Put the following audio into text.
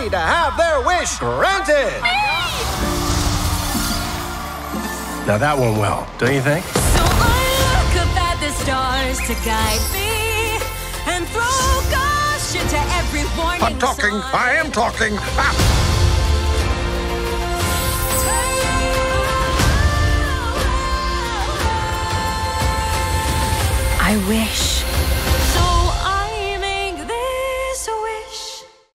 happy to have their wish granted. Now that went well, don't you think? So I look up at the stars to guide me and throw caution to every warning I'm talking. sign. I am talking. Ah. I wish